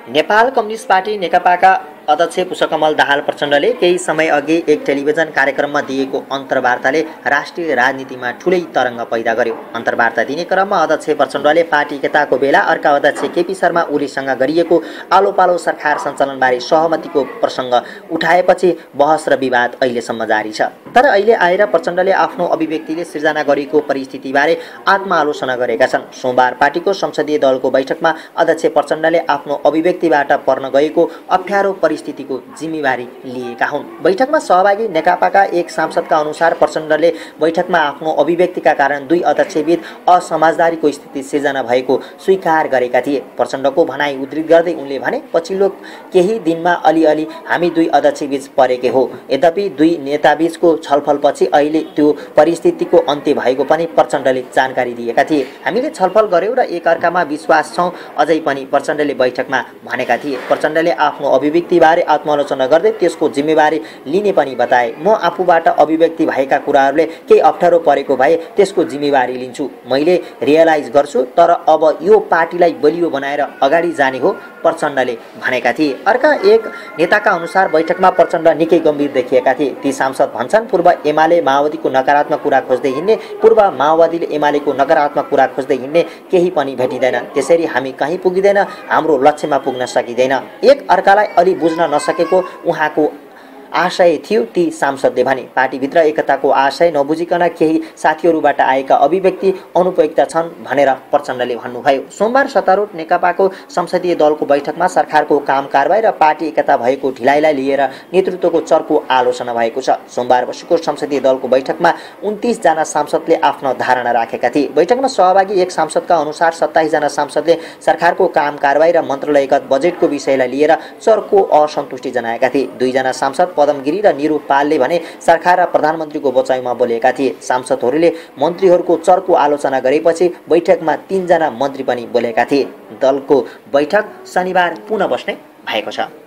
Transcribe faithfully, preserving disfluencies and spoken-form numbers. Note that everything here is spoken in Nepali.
नेपाल कम्युनिस्ट पार्टी नेकपाका अध्यक्ष पुष्पकमल दाहाल प्रचण्डले केही समय अघि एक टेलिभिजन कार्यक्रममा दिएको अन्तर्वार्ताले राष्ट्रिय राजनीतिमा ठूलै तरङ्ग पैदा गर्यो। अन्तर्वार्ता दिने क्रममा अध्यक्ष प्रचण्डले पार्टी एकताको बेला अर्का अध्यक्ष केपी शर्मा ओलीसँग गरिएको आलोपालो सरकार सञ्चालनबारे सहमतिको प्रसङ्ग उठाएपछि बहस र विवाद अहिलेसम्म जारी छ। तर अहिले आएर प्रचण्डले आफ्नो अभिव्यक्तिले सिर्जना गरेको परिस्थितिबारे आत्मआलोचना गरेका छन्। सोमबार पार्टीको संसदीय दलको बैठकमा अध्यक्ष प्रचण्डले आफ्नो अभिव्यक्तिबाट पर्न गएको अप्ठ्यारो परिस्थितिको जिम्मेवारी लिएका हुन्। बैठकमा सहभागी नेकपाका एक सांसदका अनुसार प्रचण्डले बैठकमा आफ्नो अभिव्यक्तिका कारण दुई अध्यक्षबीच असमझदारीको स्थिति सिर्जना भएको स्वीकार गरेका थिए। प्रचण्डको भनाई उद्धृत गर्दै उनले भने, पछिल्लो केही दिनमा अलिअलि हामी दुई अध्यक्षबीच परेकै हो। यद्यपि दुई नेताबीचको छलफलपछि अहिले त्यो परिस्थितिको अन्त्य भएको पनि प्रचण्डले जानकारी दिएका थिए। हामीले छलफल गर्यौं र एकअर्कामा विश्वास छौं, अझै पनि प्रचण्डले बैठकमा भनेका थिए। प्रचण्डले आफ्नो अभिव्यक्तिबारे आत्मालोचना गर्दै त्यसको जिम्मेवारी लिने पनि बताए। म आफूबाट अभिव्यक्ति भएका कुराहरूले केही अप्ठ्यारो परेको भए त्यसको जिम्मेवारी लिन्छु, मैले रियलाइज गर्छु, तर अब यो पार्टीलाई बलियो बनाएर अगाडि जाने हो, प्रचण्डले भनेका थिए। अर्का एक नेताका अनुसार बैठकमा प्रचण्ड निकै गम्भीर देखिएका थिए। ती सांसद भन्छन्, पूर्व एमाले माओवादीको नकारात्मक कुरा खोज्दै हिँड्ने, पूर्व माओवादीले एमालेको नकारात्मक कुरा खोज्दै हिँड्ने केही पनि भेटिँदैन। त्यसरी हामी कहीँ पुगिँदैन, हाम्रो लक्ष्यमा पुग्न सकिँदैन। एक अर्कालाई अलि बुझ्न नसकेको उहाँको आशय थियो, ती सांसदले भने। पार्टीभित्र एकताको आशय नबुझिकन केही साथीहरूबाट आएका अभिव्यक्ति अनुपयुक्त छन् भनेर प्रचण्डले भन्नुभयो। सोमबार सत्तारूढ नेकपाको संसदीय दलको बैठकमा सरकारको काम कारबाही र पार्टी एकता भएको ढिलाइलाई लिएर नेतृत्वको चर्को आलोचना भएको छ। सोमबार बसेको संसदीय दलको बैठकमा उन्तीस जना सांसदले आफ्नो धारणा राखेका थिए। बैठकमा सहभागी एक सांसदका अनुसार सत्ताइस जना सांसदले सरकारको काम कारबाही र मन्त्रालयगत बजेटको विषयलाई लिएर चर्को असन्तुष्टि जनाएका थिए। दुईजना सांसद पदम गिरी र निरु पालले भने सरकार र प्रधानमन्त्रीको बचाइमा बोलेका थिए। सांसदहरूले मन्त्रीहरूको चर्को आलोचना गरेपछि बैठकमा तीन जना मन्त्री पनि बोलेका थिए। दलको बैठक शनिबार पुनः बस्ने भएको छ।